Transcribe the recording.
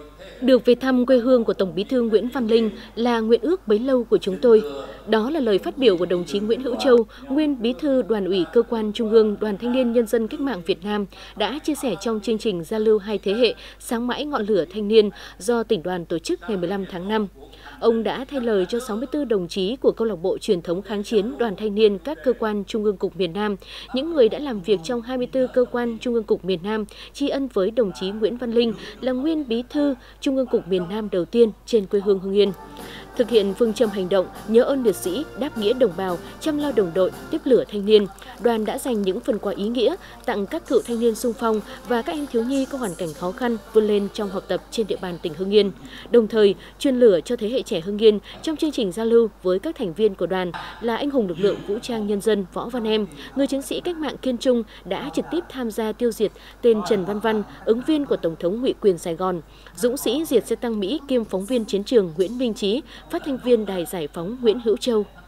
Được về thăm quê hương của Tổng Bí thư Nguyễn Văn Linh là nguyện ước bấy lâu của chúng tôi. Đó là lời phát biểu của đồng chí Nguyễn Hữu Châu, nguyên Bí thư Đoàn ủy Cơ quan Trung ương Đoàn Thanh niên Nhân dân Cách mạng Việt Nam đã chia sẻ trong chương trình giao lưu hai thế hệ Sáng mãi ngọn lửa thanh niên do tỉnh đoàn tổ chức ngày 15 tháng 5. Ông đã thay lời cho 64 đồng chí của Câu lạc bộ truyền thống kháng chiến Đoàn Thanh niên các cơ quan Trung ương Cục miền Nam, những người đã làm việc trong 24 cơ quan Trung ương Cục miền Nam, tri ân với đồng chí Nguyễn Văn Linh là nguyên Bí thư Trung ương Cục miền Nam đầu tiên trên quê hương Hưng Yên. Thực hiện phương châm hành động nhớ ơn liệt sĩ, đáp nghĩa đồng bào, chăm lo đồng đội, tiếp lửa thanh niên, đoàn đã dành những phần quà ý nghĩa tặng các cựu thanh niên xung phong và các em thiếu nhi có hoàn cảnh khó khăn vươn lên trong học tập trên địa bàn tỉnh Hưng Yên. Đồng thời, truyền lửa cho thế hệ trẻ Hưng Yên trong chương trình giao lưu với các thành viên của đoàn là anh hùng lực lượng vũ trang nhân dân Võ Văn Em, người chiến sĩ cách mạng kiên trung đã trực tiếp tham gia tiêu diệt tên Trần Văn Văn, ứng viên của Tổng thống Ngụy quyền Sài Gòn, dũng sĩ diệt xe tăng Mỹ kiêm phóng viên chiến trường Nguyễn Minh Trí, phát thanh viên Đài Giải phóng Nguyễn Hữu Châu.